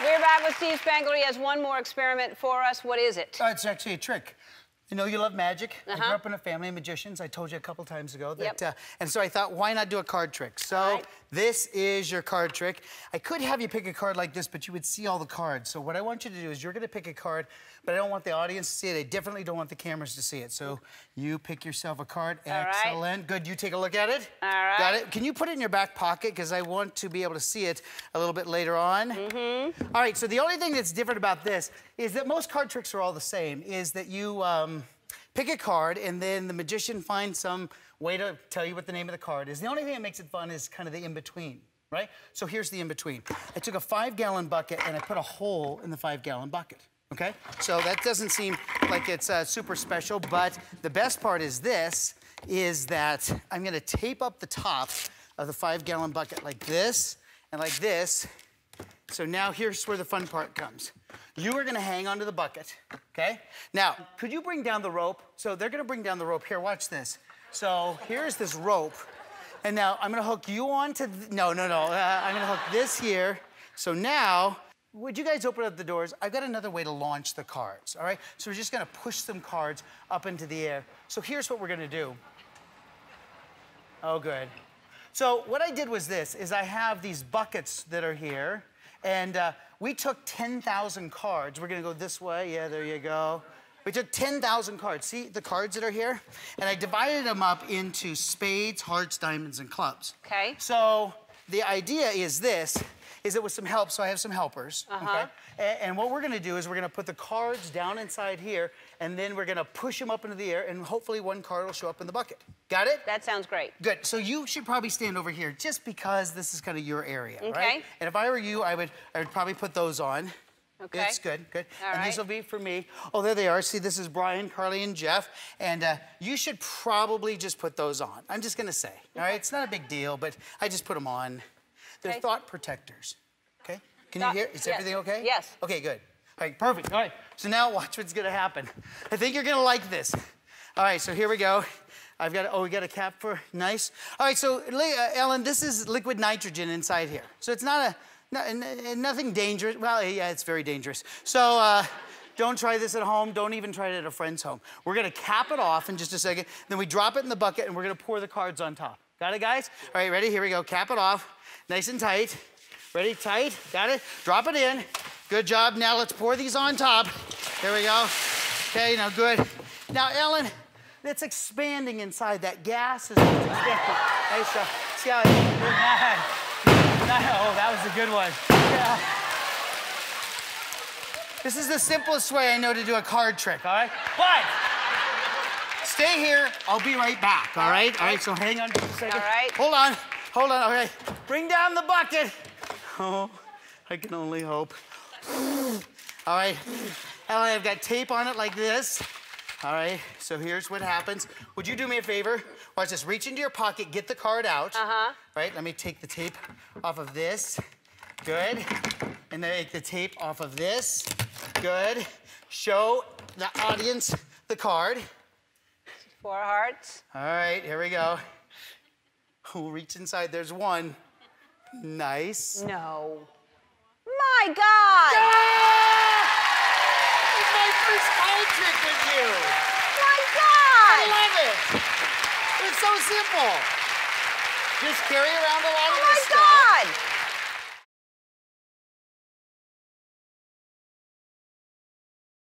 We're back with Steve Spangler. He has one more experiment for us. What is it? It's actually a trick. I know you love magic. I grew up in a family of magicians. I told you a couple times ago that, and so I thought, why not do a card trick? So this is your card trick. I could have you pick a card like this, but you would see all the cards. So what I want you to do is you're going to pick a card, but I don't want the audience to see it. I definitely don't want the cameras to see it. So you pick yourself a card. Excellent. Good. You take a look at it. All right. Got it? Can you put it in your back pocket? Because I want to be able to see it a little bit later on. All right. So the only thing that's different about this is that most card tricks are all the same, is that you pick a card, and then the magician finds some way to tell you what the name of the card is. The only thing that makes it fun is kind of the in-between, right? So here's the in-between. I took a 5-gallon bucket, and I put a hole in the 5-gallon bucket, okay? So that doesn't seem like it's super special, but the best part is this, is that I'm gonna tape up the top of the 5-gallon bucket like this, and like this. So now here's where the fun part comes. You are gonna hang onto the bucket, okay? Now, could you bring down the rope? So they're gonna bring down the rope. Here, watch this. So here's this rope. And now I'm gonna hook you onto, I'm gonna hook this here. So now, would you guys open up the doors? I've got another way to launch the cards, all right? So we're just gonna push some cards up into the air. So here's what we're gonna do. Oh, good. So what I did was this, is I have these buckets that are here, and we took 10,000 cards. We're gonna go this way. Yeah, there you go. We took 10,000 cards. See the cards that are here? And I divided them up into spades, hearts, diamonds, and clubs. Okay. So the idea is this, is it with some help, so I have some helpers, okay? And what we're gonna do is we're gonna put the cards down inside here, and then we're gonna push them up into the air, and hopefully one card will show up in the bucket. Got it? That sounds great. Good. So you should probably stand over here just because this is kind of your area, right? And if I were you, I would probably put those on. Okay. That's good, good. All and these will be for me. Oh, there they are. See, this is Brian, Carly, and Jeff. And you should probably just put those on. I'm just gonna say, all right? It's not a big deal, but I just put them on. They're thought protectors, okay? Can you hear? Is everything okay? Yes. Okay, good. All right, perfect. All right, so now watch what's gonna happen. I think you're gonna like this. All right, so here we go. I've got, we got a cap for, nice. All right, so Ellen, this is liquid nitrogen inside here. So it's not nothing dangerous. Well, yeah, it's very dangerous. So don't try this at home. Don't even try it at a friend's home. We're gonna cap it off in just a second. Then we drop it in the bucket, and we're gonna pour the cards on top. Got it, guys? All right, ready? Here we go. Cap it off, nice and tight. Ready, tight, got it? Drop it in. Good job. Now let's pour these on top. There we go. Okay, now good. Now, Ellen, it's expanding inside. That gas is expanding. Nice job. See how oh, that was a good one. Yeah. This is the simplest way I know to do a card trick, all right? But stay here. I'll be right back, all right? All right, so hang on just a second. All right. Hold on, all right. Bring down the bucket. Oh, I can only hope. All right, Ellen, I've got tape on it like this. All right, so here's what happens. Would you do me a favor? Watch this, reach into your pocket, get the card out. Right, let me take the tape off of this. Good. And then take the tape off of this. Good. Show the audience the card. 4 hearts. All right, here we go. We'll reach inside, there's one. Nice. No. My God! It's my first card trick with you. My God! I love it. It's so simple. Just carry around a lot of this stuff.